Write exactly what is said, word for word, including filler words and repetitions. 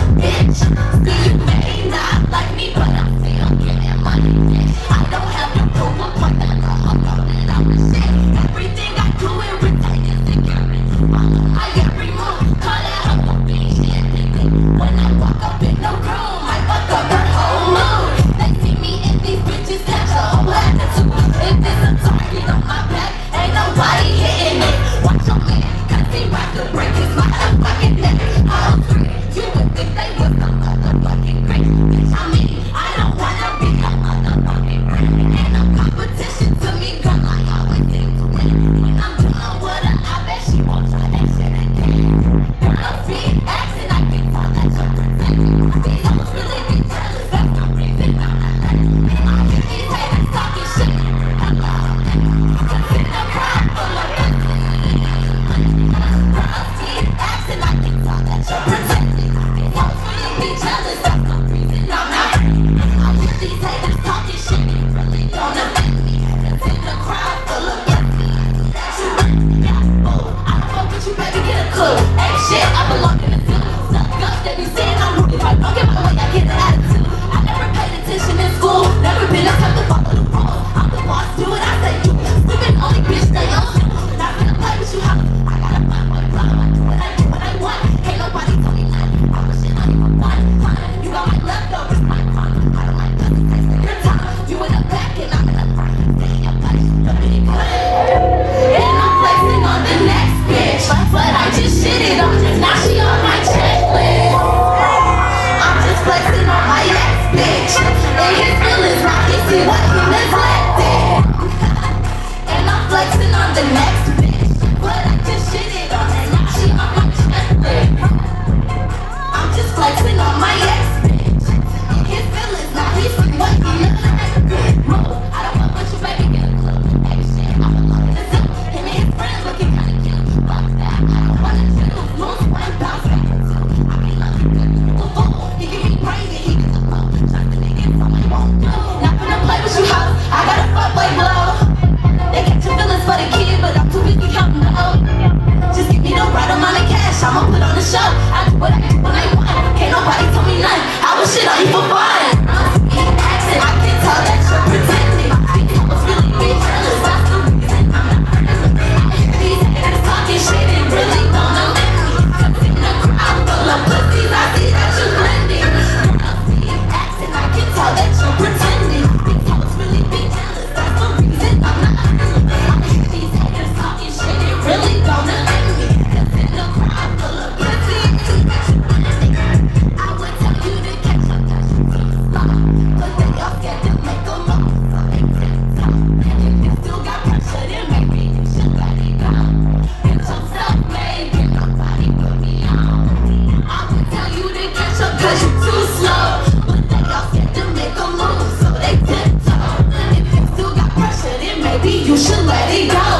bitch. See, you may not like me, but I'm still getting money, bitch. I don't have to prove a point that I'm about it, I'm the shit. Everything I do, it retains security. I every move, call that up a bitch, yeah, nigga. When I walk up in the room, I fuck up her whole mood. They see me and these bitches catch a whole attitude. If there's a target on my back, ain't nobody hitting it. Watch your man, cause he rock to break his motherfucking neck. All three, you would think they was some motherfucking great. Bitch, I mean, I don't wanna be a motherfucking great. Ain't no competition to me, girl, I always seem to win. When I'm done with her, I bet she won't try that shit again. Girl, be asking, I can tell that you're pretending. These hoes really be jealous, that's the reason I'm not letting. I hear these haters talking shit, I'm loud. Cause in the crowd full of pussy. Girls be asking, I can tell that you're pretending. These hoes really be jealous, that's the reason I'm not. I hear these haters talking shit, it really don't affect me. Cause in the crowd full of pussy. That you really got, ooh, I don't fuck with you, baby, get a clue. Ain't shit, I belong in the zoo. Stuck up, they be saying I'm rude. If I don't get my way, I get an attitude. I never paid attention in school, never been a type to follow the rules. I'm the boss, do what I say do. Stupid only bitch, stay on you. Not gonna play with you, how I gotta find my blow. I do what I do, what I want. Can't nobody tell me nothing. I wish it not even one. You got my leftovers, my crime. I don't like pussy, taste of your time. You in the back and I'm in the front. Stay in your place, you're pretty good. And I'm flexing on the next bitch, but I just shitted on her. Now she on my checklist. I'm just flexing on my ex bitch. And his feelings now he see what he neglected. And I'm flexing on the next bitch, but I just shitted on her. Now she on my checklist. I'm just flexing on my ex bitch. And his feelings now he see what he neglected. I don't want what you baby get a clue. Hey shit, I'm alone in the zoo. Him and his friend looking kinda cute. Fuck that, I don't wanna choose. Lose one, bounce back or two. I be loving good, you a fool. He give me brain and he gets a blow. Trust the nigga, so I won't do. Not gonna play with you, hoes. I got a fuck boy blow. They catch your feelings for the kid, but I'm too busy counting the hoe. Just give me the right amount of cash, I'ma put on the show. I do what I do when I want. Can't nobody tell me nothing. I was shit on you for fun. Accent, I can tell that you're pretending. These hoes really be jealous, that's the reason I'm not hurting. I hear these haters talking shit, it really don't know me. Cause in the crowd full of pussies, I see that you're blending. Girls be accent, I can tell that you're pretending. These hoes really be jealous, that's the reason I'm not hurting. I hear these haters talking shit, it really don't affect me. Cause in the crowd full of pussies, I see that you're blending. I would tell you to catch up, cause you're too slow. But they all scared to make a move, so they tiptoe. If you still got pressure, then maybe you should let it go. Get yourself made, can nobody put me on. I would tell you to catch up, cause you're too slow. But they all scared to make a move, so they tiptoe. If you still got pressure, then maybe you should let it go.